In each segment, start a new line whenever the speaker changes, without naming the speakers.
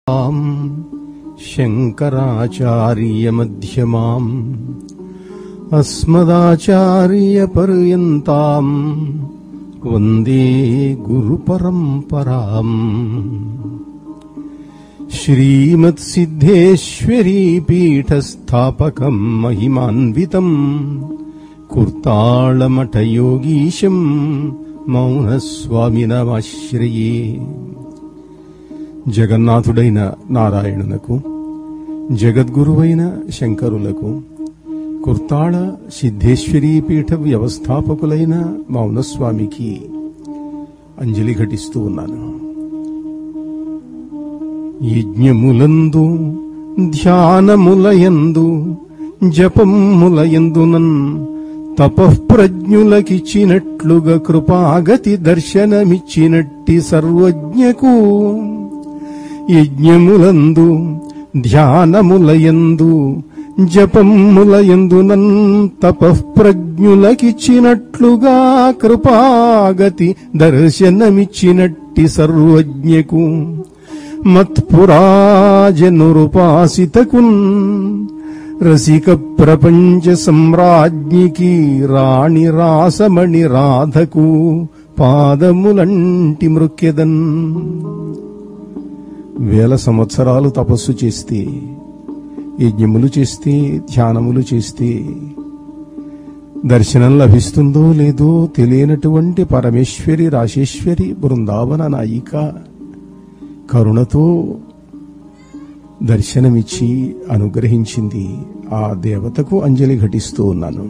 శంకరాచార్యమధ్యమాం అస్మదాచార్యపర్యంతాం వందే గురుపరంపరాం. శ్రీమత్సిద్ధేశ్వరీపీఠస్థాపకం మహిమాన్వితం కుర్తాళమఠయోగీశం మౌనస్వామినమాశ్రయే. జగన్నాథుడైన నారాయణునకు, జగద్గురువైన శంకరులకు, కుర్తాళ సిద్ధేశ్వరీపీఠ వ్యవస్థాపకులైన మౌనస్వామికి అంజలి ఘటిస్తూ ఉన్నాను. యజ్ఞములందు ధ్యానములయందు జపములయందునన్ తపఃప్రజ్ఞులకిచ్చినట్లుగా కృపాగతి దర్శనమిచ్చినట్టి సర్వజ్ఞకు, యజ్ఞములందు ధ్యానములయందు జపములయందునన్ తపఃప్రజ్ఞులకిచ్చినట్లుగా కృపాగతి దర్శనమిచ్చినట్టి సర్వజ్ఞకు, మత్పురాజనురుపాసితకున్ రసిక ప్రపంచ సమ్రాజ్ఞికి రాణి రాసమణి రాధకు పాదములంటి మృక్కెదన్. వేల సంవత్సరాలు తపస్సు చేస్తే, యజ్ఞములు చేస్తే, ధ్యానములు చేస్తే దర్శనం లభిస్తుందో లేదో తెలియనటువంటి పరమేశ్వరి రాశేశ్వరి బృందావన నాయిక కరుణతో దర్శనమిచ్చి అనుగ్రహించింది. ఆ దేవతకు అంజలి ఘటిస్తూ ఉన్నాను.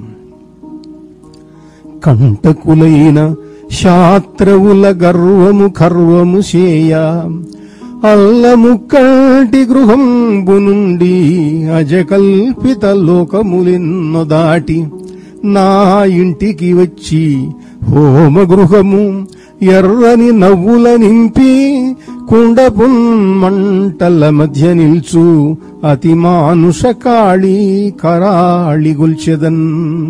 కంటకులైన శాత్రవుల గర్వము కర్వము చేయ అల్లము కంటి గృహంబు నుండి అజకల్పిత లోకములెన్నో దాటి నా ఇంటికి వచ్చి హోమగృహము ఎర్రని నవ్వుల నింపి కుండపున్ మంటల మధ్య నిల్చు అతి మానుష కాళీ కరాళి గొల్చెదన్.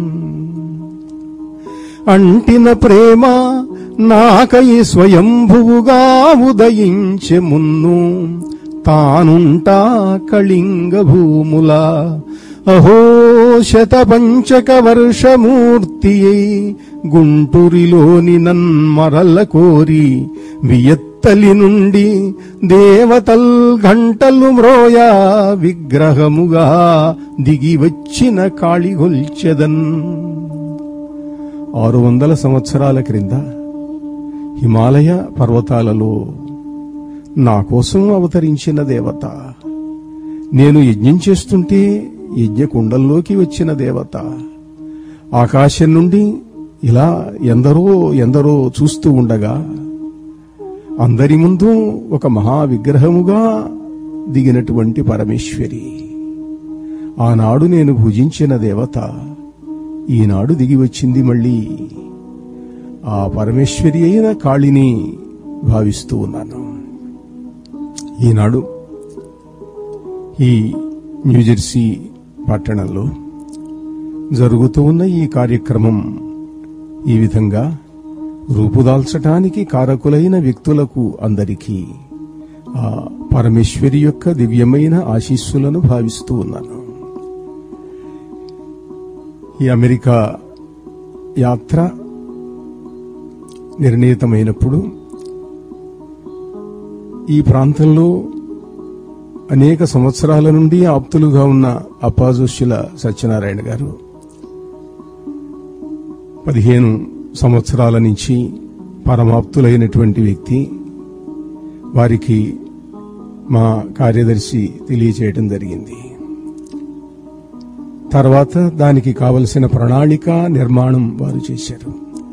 అంటిన ప్రేమ నాకై స్వయంభువుగా ఉదయించె మున్ను తానుంటా కళింగ భూముల అహో శతపంచక వర్షమూర్తి గుంటూరిలోని నన్మరల కోరి వియత్తలి నుండి దేవతల్ గంటలు మ్రోయ విగ్రహముగా దిగి వచ్చిన కాళిగొల్చెదన్. 600 సంవత్సరాల క్రింద హిమాలయ పర్వతాలలో నా కోసం అవతరించిన దేవత, నేను యజ్ఞం చేస్తుంటే యజ్ఞకుండంలోకి వచ్చిన దేవత, ఆకాశం నుండి ఇలా ఎందరో చూస్తూ ఉండగా అందరి ముందు ఒక మహావిగ్రహముగా దిగినటువంటి పరమేశ్వరి, ఆనాడు నేను పూజించిన దేవత ఈనాడు దిగి వచ్చింది. మళ్ళీ ఆ పరమేశ్వరి అయిన కాళిని భావిస్తూ ఉన్నాను. ఈనాడు ఈ న్యూజెర్సీ పట్టణంలో జరుగుతూ ఉన్న ఈ కార్యక్రమం ఈ విధంగా రూపుదాల్చటానికి కారకులైన వ్యక్తులకు అందరికీ ఆ పరమేశ్వరి యొక్క దివ్యమైన ఆశీస్సులను భావిస్తూ ఉన్నాను. ఈ అమెరికా యాత్ర నిర్ణీతమైనప్పుడు ఈ ప్రాంతంలో అనేక సంవత్సరాల నుండి ఆప్తులుగా ఉన్న అప్పాజోష్యుల సత్యనారాయణ గారు 15 సంవత్సరాల నుంచి పరమాప్తులైనటువంటి వ్యక్తి, వారికి మా కార్యదర్శి తెలియచేయటం జరిగింది. తర్వాత దానికి కావలసిన ప్రణాళిక నిర్మాణం వారు చేశారు.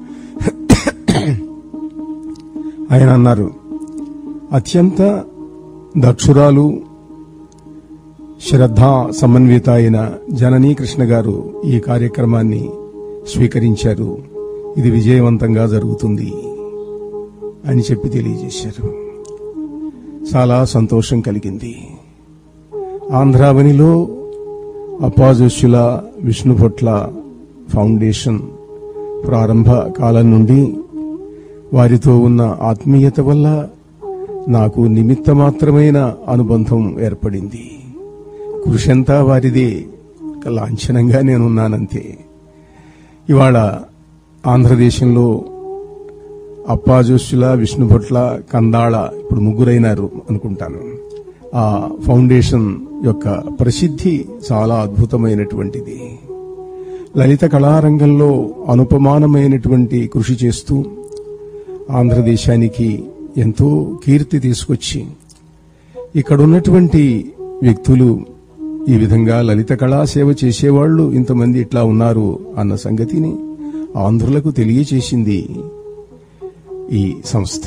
ఆయన అన్నారు, అత్యంత దక్షురాలు శ్రద్ధా సమన్విత అయిన జననీ కృష్ణ గారు ఈ కార్యక్రమాన్ని స్వీకరించారు, ఇది విజయవంతంగా జరుగుతుంది అని చెప్పి తెలియజేశారు. చాలా సంతోషం కలిగింది. ఆంధ్రావనిలో అప్పాజోష్యుల విష్ణుభొట్ల ఫౌండేషన్ ప్రారంభ కాలం నుండి వారితో ఉన్న ఆత్మీయత వల్ల నాకు నిమిత్త మాత్రమైన అనుబంధం ఏర్పడింది. కృషంతా వారిదే, లాంఛనంగా నేనున్నానంతే. ఇవాళ ఆంధ్రదేశంలో అప్పాజోషుల, విష్ణుభట్ల, కందాళ ఇప్పుడు ముగ్గురైనారు అనుకుంటాను. ఆ ఫౌండేషన్ యొక్క ప్రసిద్ధి చాలా అద్భుతమైనటువంటిది. లలిత కళారంగంలో అనుపమానమైనటువంటి కృషి చేస్తూ ఆంధ్రదేశానికి ఎంతో కీర్తి తీసుకొచ్చి ఇక్కడున్నటువంటి వ్యక్తులు ఈ విధంగా లలిత కళా సేవ చేసేవాళ్లు ఇంతమంది ఇట్లా ఉన్నారు అన్న సంగతిని ఆంధ్రులకు తెలియచేసింది ఈ సంస్థ.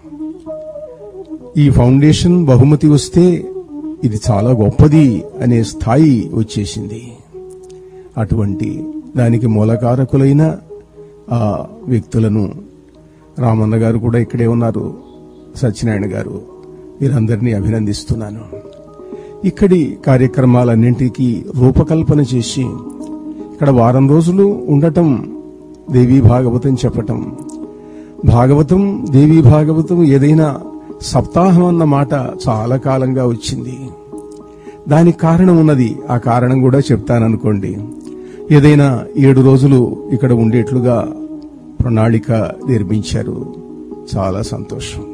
ఈ ఫౌండేషన్ బహుమతి వస్తే ఇది చాలా గొప్పది అనే స్థాయి వచ్చేసింది. అటువంటి దానికి మూలకారకులైన ఆ వ్యక్తులను, రామన్న గారు కూడా ఇక్కడే ఉన్నారు, సత్యనారాయణ గారు, వీరందరినీ అభినందిస్తున్నాను. ఇక్కడి కార్యక్రమాలన్నింటికీ రూపకల్పన చేసి ఇక్కడ వారం రోజులు ఉండటం, దేవీ భాగవతం చెప్పటం, భాగవతం దేవీ భాగవతం ఏదైనా సప్తాహం అన్న మాట చాలా కాలంగా వచ్చింది. దానికి కారణం ఉన్నది, ఆ కారణం కూడా చెప్తాననుకోండి. ఏదైనా 7 రోజులు ఇక్కడ ఉండేట్లుగా ప్రణాళిక నిర్మించారు. చాలా సంతోషం.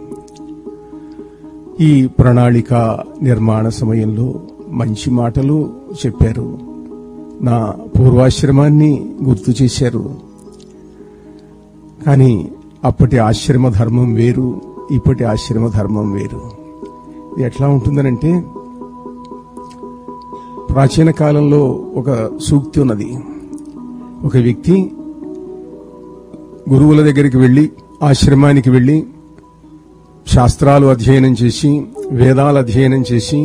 ఈ ప్రణాళిక నిర్మాణ సమయంలో మంచి మాటలు చెప్పారు. నా పూర్వాశ్రమాన్ని గుర్తు చేశారు. కానీ అప్పటి ఆశ్రమ ధర్మం వేరు, ఇప్పటి ఆశ్రమ ధర్మం వేరు. ఇది ఎట్లా ఉంటుందనంటే, ప్రాచీన కాలంలో ఒక సూక్తి ఉన్నది. ఒక వ్యక్తి గురువుల దగ్గరికి వెళ్లి, ఆశ్రమానికి వెళ్లి శాస్త్రాలు అధ్యయనం చేసి, వేదాలు అధ్యయనం చేసి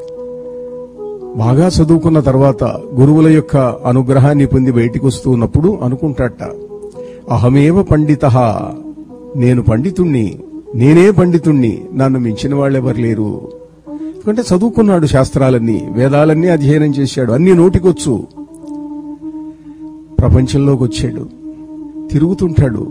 బాగా చదువుకున్న తర్వాత గురువుల యొక్క అనుగ్రహాన్ని పొంది బయటికి వస్తూ ఉన్నప్పుడు అనుకుంటాట, అహమేవ పండితః, నేను పండితుణ్ణి, నేనే పండితుణ్ణి, నన్ను మించిన వాళ్ళెవరు లేరు. ఎందుకంటే చదువుకున్నాడు, శాస్త్రాలన్నీ వేదాలన్నీ అధ్యయనం చేశాడు, అన్ని నోటికొచ్చు. ప్రపంచంలోకి వచ్చాడు, తిరుగుతుంటాడు.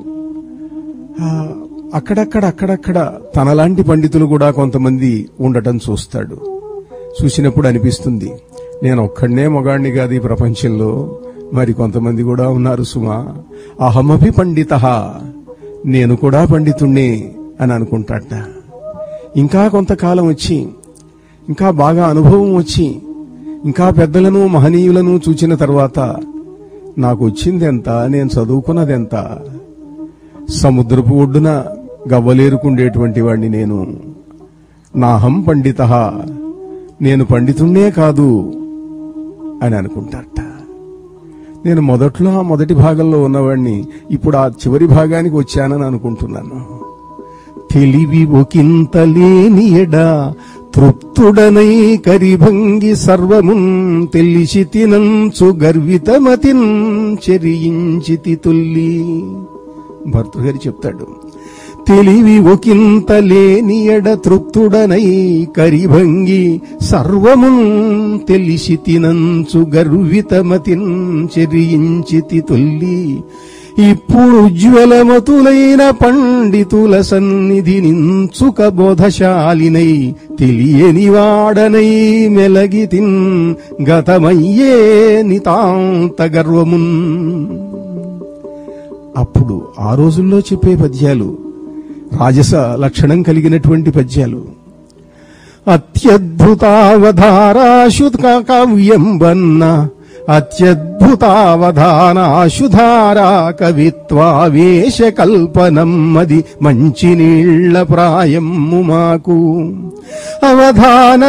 అక్కడక్కడ తనలాంటి పండితులు కూడా కొంతమంది ఉండటం చూస్తాడు. చూసినప్పుడు అనిపిస్తుంది, నేను ఒక్కడనే మొగాణ్ణి కాదు ఈ ప్రపంచంలో, మరి కొంతమంది కూడా ఉన్నారు సుమా. అహమభి పండితః, నేను కూడా పండితుణ్ణి అని అనుకుంటాట. ఇంకా కొంతకాలం వచ్చి, ఇంకా బాగా అనుభవం వచ్చి, ఇంకా పెద్దలను మహనీయులను చూచిన తర్వాత నాకు వచ్చిందెంత, నేను చదువుకున్నదెంత, సముద్రపు ఒడ్డున గవ్వలేరుకుండేటువంటి వాడిని నేను, నాహం పండితః, నేను పండితుణ్ణే కాదు అని అనుకుంటాట. నేను మొదట్లో ఆ మొదటి భాగంలో ఉన్నవాడిని, ఇప్పుడు ఆ చివరి భాగానికి వచ్చానని అనుకుంటున్నాను. తెలివి ఒకంత లేని ఎడ తృప్తుడనై కరిభంగి సర్వమున్ తెలిసి తినంచు గర్వితమతిన్ చెరియించితి తొల్లి. భర్తృగారు చెప్తాడు, తెలివి ఒకంత లేని ఎడ తృప్తుడనై కరిభంగి సర్వమున్ తెలిసి తినంచు గర్వితమతిన్ చెరియించితి తొల్లి. ఇప్పుడు ఉజ్వలమతులైన పండితుల సన్నిధి నించుక బోధశాలినై తెలియని వాడనై మెలగితిన్ గతమయ్యే నితాంత గర్వమున్. అప్పుడు ఆ రోజుల్లో చెప్పే పద్యాలు రాజస లక్షణం కలిగినటువంటి పద్యాలు. అత్యద్భుతావధారాశు కావ్యం వన్న, అత్యద్భుతావధానాశుధారా కవిత్వావేశ కల్పనం మది మంచి నీళ్ల ప్రాయమ్ము మాకు. అవధాన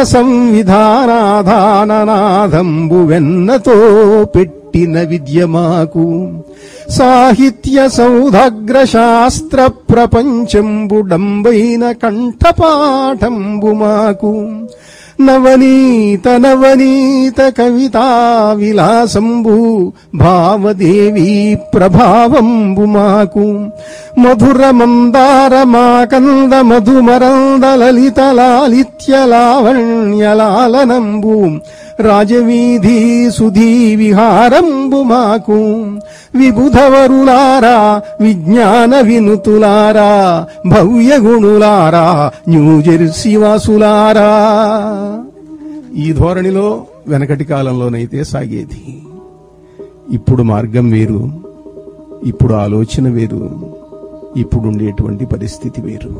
సంవిధానాధాననాదంబు వెన్నతో పెట్టిన విద్య మాకు. సాహిత్య సౌధాగ్ర శాస్త్ర ప్రపంచంబుడంబైన కంఠపాఠంబు మాకు. నవనీత నవనీత కవితా విలాసంబు భావదేవీ ప్రభావంబు మాకు. మధుర మందార మాకంద మధుమరంద లలిత లాలిత్య లావణ్యలాలనంబు రాజవీధి సుధీ విహారంబు మాకు విబుధవరులారా విజ్ఞాన వినుతులారా భవ్య గుణులారా న్యూజెర్సీ వాసులారా. ఈ ధోరణిలో వెనకటి కాలంలోనైతే సాగేది. ఇప్పుడు మార్గం వేరు, ఇప్పుడు ఆలోచన వేరు, ఇప్పుడుండేటువంటి పరిస్థితి వేరు.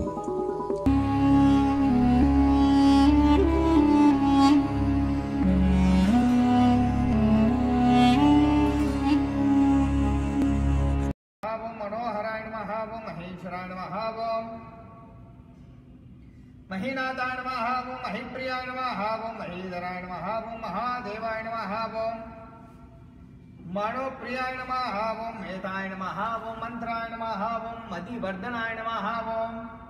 మనోహరాయ నమః, ఓం మహేశ్వరాయ నమః, ఓం మహీనాథాయ నమః, ఓం మహిప్రియాయ నమః, ఓం మహీధరాయ నమః, ఓం మహాదేవాయ నమః, ఓం మనోప్రియాయ నమః, ఓం మేతాయ నమః, ఓం మంత్రాయ నమః, ఓం మతివర్ధనాయ నమః, ఓం